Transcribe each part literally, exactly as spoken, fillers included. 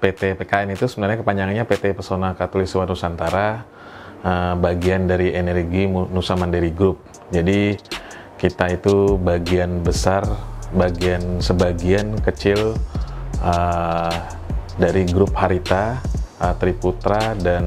P T P K N itu sebenarnya kepanjangannya P T Pesona Khatulistiwa Nusantara, uh, bagian dari Energi Nusa Mandiri Group. Jadi kita itu bagian besar, bagian sebagian kecil uh, dari grup Harita, uh, Triputra, dan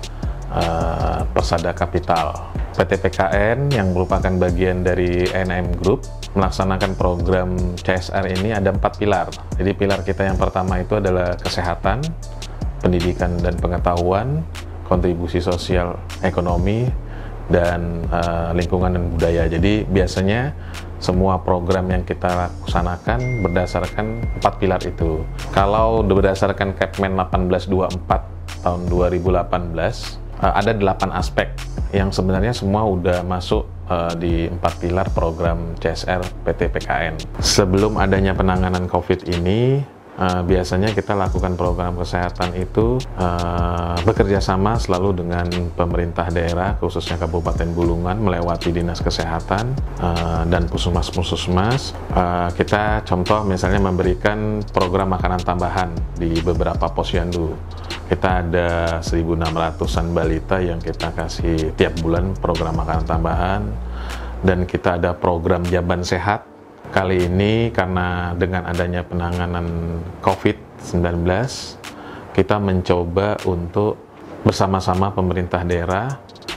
uh, Persada Capital. P T P K N yang merupakan bagian dari N M Group melaksanakan program C S R ini ada empat pilar. Jadi pilar kita yang pertama itu adalah kesehatan, pendidikan dan pengetahuan, kontribusi sosial ekonomi, dan uh, lingkungan dan budaya. Jadi biasanya semua program yang kita laksanakan berdasarkan empat pilar itu. Kalau berdasarkan Kepmen delapan belas dua puluh empat tahun dua ribu delapan belas, uh, ada delapan aspek yang sebenarnya semua udah masuk uh, di empat pilar program C S R P T P K N. Sebelum adanya penanganan COVID ini, uh, biasanya kita lakukan program kesehatan itu uh, bekerja sama selalu dengan pemerintah daerah, khususnya Kabupaten Bulungan, melewati Dinas Kesehatan uh, dan puskesmas-puskesmas. Uh, kita contoh misalnya memberikan program makanan tambahan di beberapa posyandu. Kita ada seribu enam ratusan balita yang kita kasih tiap bulan program makanan tambahan, dan kita ada program Jamban Sehat. Kali ini karena dengan adanya penanganan COVID sembilan belas, kita mencoba untuk bersama-sama pemerintah daerah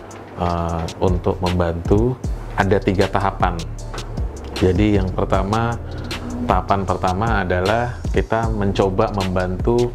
uh, untuk membantu. Ada tiga tahapan. Jadi yang pertama, tahapan pertama adalah kita mencoba membantu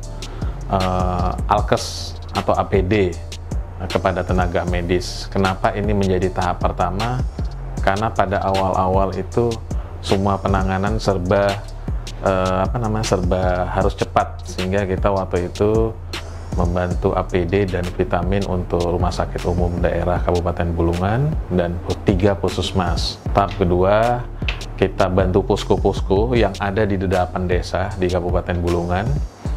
Uh, alkes atau A P D uh, kepada tenaga medis. Kenapa ini menjadi tahap pertama? Karena pada awal-awal itu semua penanganan serba uh, apa namanya serba harus cepat, sehingga kita waktu itu membantu A P D dan vitamin untuk Rumah Sakit Umum Daerah Kabupaten Bulungan dan tiga puskesmas. Tahap kedua, kita bantu posko-posko yang ada di delapan desa di Kabupaten Bulungan.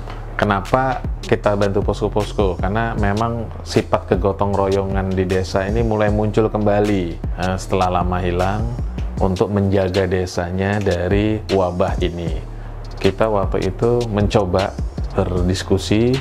Kenapa kita bantu posko-posko? Karena memang sifat kegotong royongan di desa ini mulai muncul kembali uh, setelah lama hilang, untuk menjaga desanya dari wabah ini. Kita waktu itu mencoba berdiskusi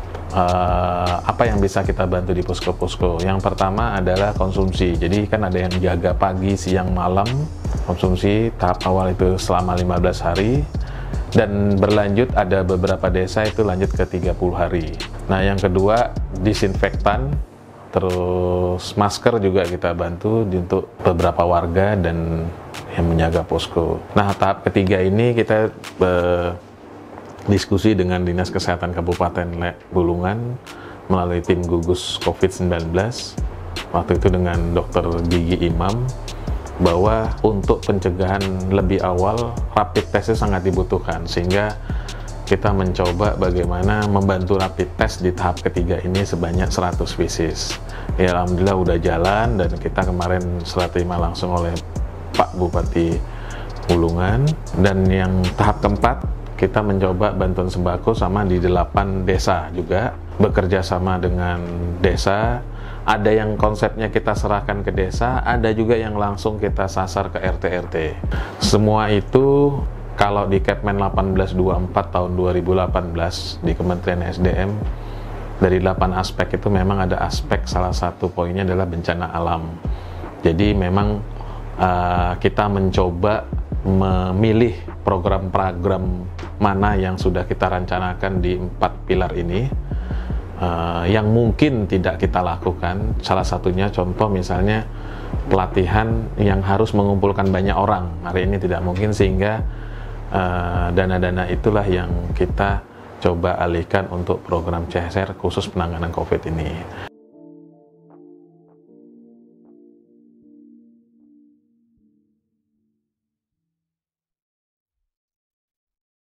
uh, apa yang bisa kita bantu di posko-posko. Yang pertama adalah konsumsi. Jadi kan ada yang jaga pagi, siang, malam. Konsumsi tahap awal itu selama lima belas hari. Dan berlanjut ada beberapa desa itu lanjut ke tiga puluh hari. Nah, yang kedua, disinfektan, terus masker juga kita bantu untuk beberapa warga dan yang menjaga posko. Nah, tahap ketiga ini kita eh, diskusi dengan Dinas Kesehatan Kabupaten Bulungan melalui tim gugus COVID sembilan belas, waktu itu dengan Dokter Gigi Imam, bahwa untuk pencegahan lebih awal rapid testnya sangat dibutuhkan, sehingga kita mencoba bagaimana membantu rapid test di tahap ketiga ini sebanyak seratus pieces. Ya, alhamdulillah udah jalan, dan kita kemarin serah terima langsung oleh Pak Bupati Bulungan. Dan yang tahap keempat, kita mencoba bantuan sembako sama di delapan desa juga, bekerja sama dengan desa. Ada yang konsepnya kita serahkan ke desa, ada juga yang langsung kita sasar ke R T R T. Semua itu kalau di Kepmen delapan belas dua puluh empat tahun dua ribu delapan belas di Kementerian S D M, dari delapan aspek itu memang ada aspek, salah satu poinnya adalah bencana alam. Jadi memang uh, kita mencoba memilih program-program mana yang sudah kita rencanakan di empat pilar ini. Uh, yang mungkin tidak kita lakukan, salah satunya contoh misalnya pelatihan yang harus mengumpulkan banyak orang. Hari ini tidak mungkin, sehingga uh, dana-dana itulah yang kita coba alihkan untuk program C S R khusus penanganan COVID ini.